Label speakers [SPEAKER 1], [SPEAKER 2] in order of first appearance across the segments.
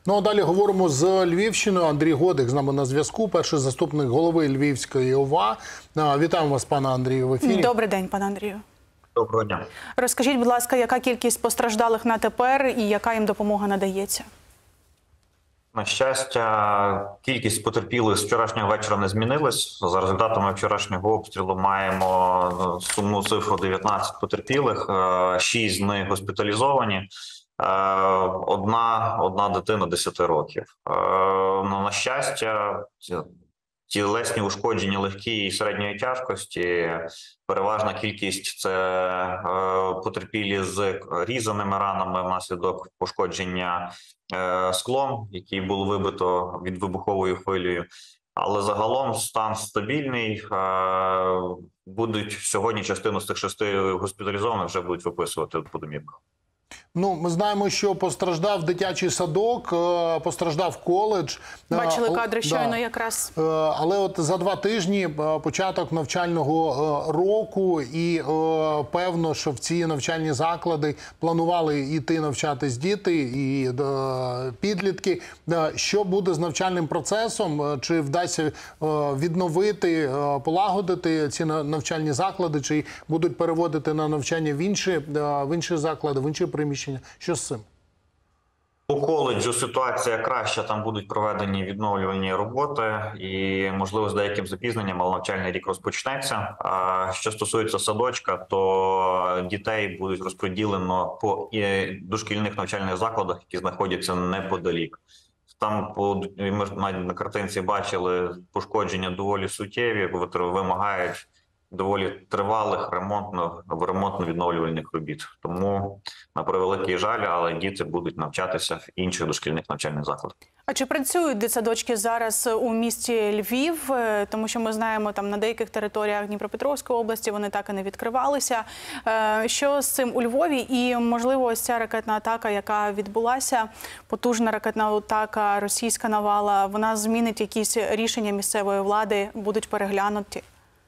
[SPEAKER 1] Ну а далі говоримо з Львівщиною. Андрій Годик з нами на зв'язку, перший заступник голови Львівської ОВА. Вітаємо вас, пане Андрію, в ефірі.
[SPEAKER 2] Добрий день, пане Андрію.
[SPEAKER 3] Доброго дня.
[SPEAKER 2] Розкажіть, будь ласка, яка кількість постраждалих на тепер і яка їм допомога надається?
[SPEAKER 3] На щастя, кількість потерпілих з вчорашнього вечора не змінилась. За результатами вчорашнього обстрілу маємо сумну цифру 19 потерпілих, 6 з них госпіталізовані, одна дитина 10 років. На щастя, тілесні ушкодження легкої і середньої тяжкості, переважна кількість – це потерпілі з різаними ранами внаслідок пошкодження склом, який було вибито від вибуховою хвилею. Але загалом стан стабільний. Будуть сьогодні частину з тих 6 госпіталізованих вже будуть виписувати по домівках.
[SPEAKER 1] Ну, ми знаємо, що постраждав дитячий садок, постраждав коледж.
[SPEAKER 2] Бачили кадри щойно якраз.
[SPEAKER 1] Але от за 2 тижні початок навчального року і певно, що в ці навчальні заклади планували йти навчатись діти і підлітки. Що буде з навчальним процесом? Чи вдасться відновити, полагодити ці навчальні заклади? Чи будуть переводити на навчання в інші заклади, в інші приміщення? Що з цим?
[SPEAKER 3] По коледжу ситуація краща, там будуть проведені відновлювальні роботи і, можливо, з деяким запізненням, але навчальний рік розпочнеться. Що стосується садочка, то дітей будуть розподілено по дошкільних навчальних закладах, які знаходяться неподалік. Там, ми на картинці бачили, пошкодження доволі суттєві, вимагають доволі тривалих ремонтно-відновлювальних робіт. Тому, на превеликий жаль, але діти будуть навчатися в інших дошкільних навчальних закладах.
[SPEAKER 2] А чи працюють дитсадочки зараз у місті Львів? Тому що ми знаємо, там на деяких територіях Дніпропетровської області вони так і не відкривалися. Що з цим у Львові? І, можливо, ось ця ракетна атака, яка відбулася, потужна ракетна атака, російська навала, вона змінить якісь рішення місцевої влади, будуть переглянуті?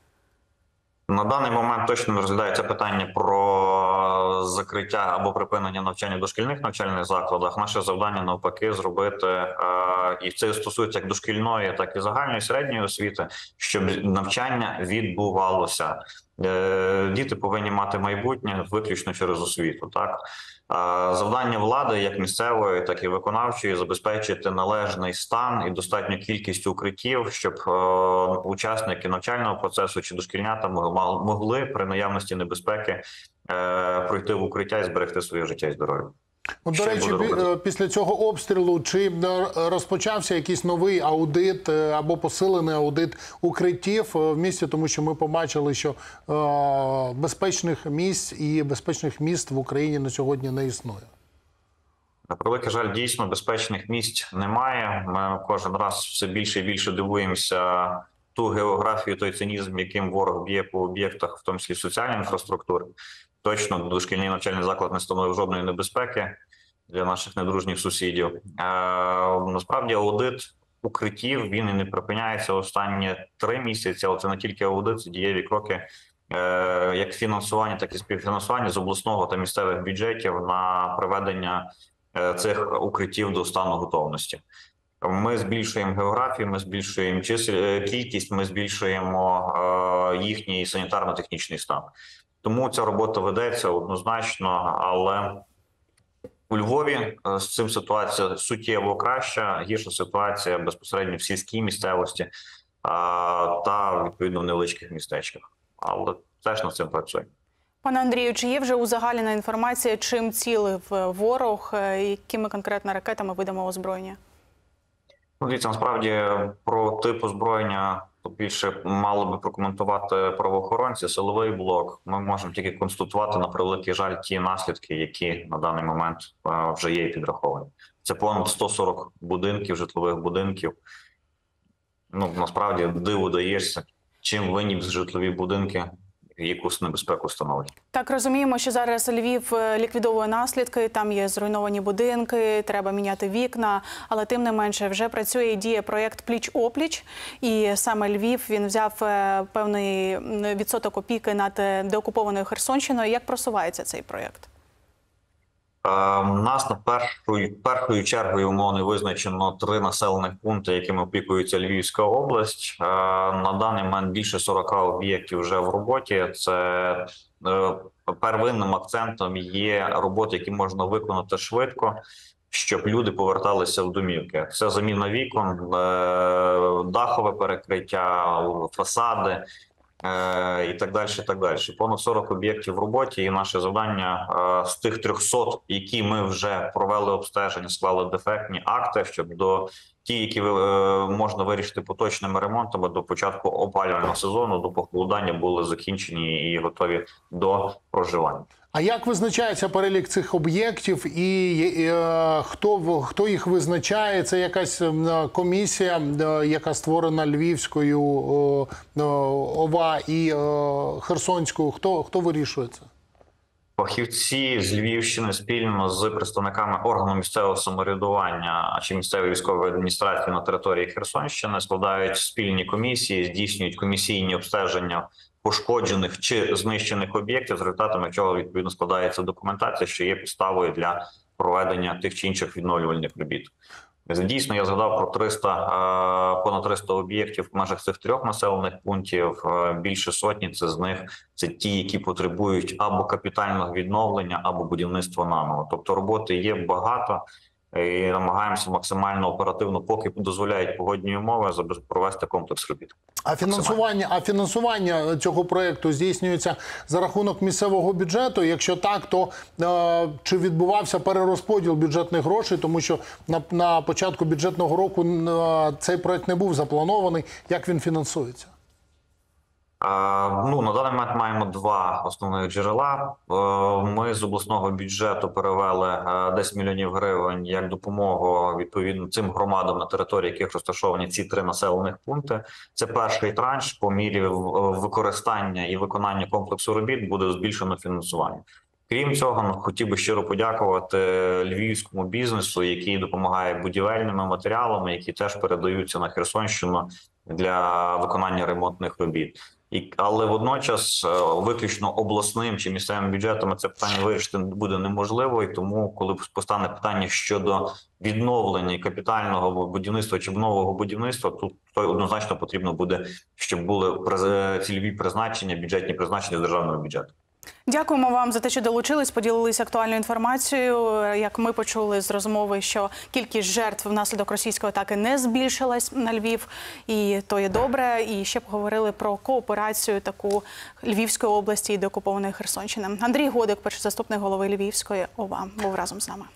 [SPEAKER 3] На даний момент точно не розглядається питання про закриття або припинення навчання в дошкільних навчальних закладах. Наше завдання навпаки зробити, і це стосується як дошкільної, так і загальної середньої освіти, щоб навчання відбувалося. Діти повинні мати майбутнє виключно через освіту. Так? Завдання влади, як місцевої, так і виконавчої, забезпечити належний стан і достатню кількість укриттів, щоб учасники навчального процесу чи дошкільнята могли при наявності небезпеки пройти в укриття і зберегти своє життя і здоров'я.
[SPEAKER 1] До речі, після цього обстрілу чи розпочався якийсь новий аудит або посилений аудит укриттів в місті, тому що ми побачили, що безпечних місць і безпечних міст в Україні на сьогодні не існує?
[SPEAKER 3] На превеликий жаль, дійсно безпечних місць немає. Ми кожен раз все більше і більше дивуємося ту географію, той цинізм, яким ворог б'є по об'єктах, в тому числі соціальної інфраструктури. Точно дошкільний навчальний заклад не становив жодної небезпеки для наших недружніх сусідів. Насправді аудит укриттів, він і не припиняється останні 3 місяці, але це не тільки аудит, це дієві кроки як фінансування, так і співфінансування з обласного та місцевих бюджетів на приведення цих укриттів до стану готовності. Ми збільшуємо географію, ми збільшуємо кількість, ми збільшуємо їхній санітарно-технічний стан. Тому ця робота ведеться однозначно, але у Львові з цим ситуація суттєво краща, гірша ситуація безпосередньо в сільській місцевості та, відповідно, в невеличких містечках. Але теж над цим працюємо.
[SPEAKER 2] Пане Андрію, чи є вже узагальнена інформація, чим цілив ворог, якими конкретно ракетами, видами озброєння?
[SPEAKER 3] Дивіться, насправді про тип озброєння більше мало би прокоментувати правоохоронці, силовий блок. Ми можемо тільки констатувати, на превеликий жаль, ті наслідки, які на даний момент вже є підраховані. Це понад 140 будинків, житлових будинків. Ну, насправді, диву даєшся, чим винні житлові будинки, яку небезпеку становить.
[SPEAKER 2] Так, розуміємо, що зараз Львів ліквідовує наслідки, там є зруйновані будинки, треба міняти вікна, але тим не менше вже працює і діє проєкт «Пліч-опліч», і саме Львів, він взяв певний відсоток опіки над деокупованою Херсонщиною. Як просувається цей проєкт?
[SPEAKER 3] У нас на першою чергою умовно визначено 3 населених пункти, якими опікується Львівська область. На даний момент більше 40 об'єктів вже в роботі. Це первинним акцентом є роботи, які можна виконати швидко, щоб люди поверталися в домівки. Це заміна вікон, дахове перекриття, фасади. І так далі, і так далі. Понад 40 об'єктів в роботі, і наше завдання з тих 300, які ми вже провели обстеження, склали дефектні акти, щоб до ті, які можна вирішити поточними ремонтами, до початку опалювального сезону, до похолодання були закінчені і готові до проживання.
[SPEAKER 1] А як визначається перелік цих об'єктів і хто їх визначає? Це якась комісія, яка створена Львівською ОВА і Херсонською? Хто вирішує це?
[SPEAKER 3] Фахівці з Львівщини спільно з представниками органу місцевого самоврядування чи місцевої військової адміністрації на території Херсонщини складають спільні комісії, здійснюють комісійні обстеження пошкоджених чи знищених об'єктів, з результатами чого відповідно складається документація, що є підставою для проведення тих чи інших відновлювальних робіт. Дійсно, я згадав про понад 300 об'єктів в межах цих 3 населених пунктів. Більше сотні з них це ті, які потребують або капітального відновлення, або будівництва наново. Тобто роботи є багато і намагаємося максимально оперативно, поки дозволяють погодні умови, провести комплекс робіт.
[SPEAKER 1] А фінансування цього проєкту здійснюється за рахунок місцевого бюджету? Якщо так, то чи відбувався перерозподіл бюджетних грошей? Тому що на початку бюджетного року цей проєкт не був запланований. Як він фінансується?
[SPEAKER 3] На даний момент маємо 2 основних джерела. Ми з обласного бюджету перевели 10 мільйонів гривень як допомогу відповідно цим громадам, на території яких розташовані ці 3 населених пункти. Це перший транш. По мірі використання і виконання комплексу робіт буде збільшено фінансування. Крім цього, хотів би щиро подякувати львівському бізнесу, який допомагає будівельними матеріалами, які теж передаються на Херсонщину для виконання ремонтних робіт. Але водночас виключно обласним чи місцевим бюджетами це питання вирішити буде неможливо. І тому, коли постане питання щодо відновлення капітального будівництва чи нового будівництва, тут однозначно потрібно буде, щоб були цільові призначення, бюджетні призначення з державного бюджету.
[SPEAKER 2] Дякуємо вам за те, що долучились, поділились актуальною інформацією. Як ми почули з розмови, що кількість жертв внаслідок російської атаки не збільшилась на Львів, і то є добре. І ще поговорили про кооперацію таку Львівської області і деокупованої Херсонщини. Андрій Годик, перший заступник голови Львівської ОВА, був разом з нами.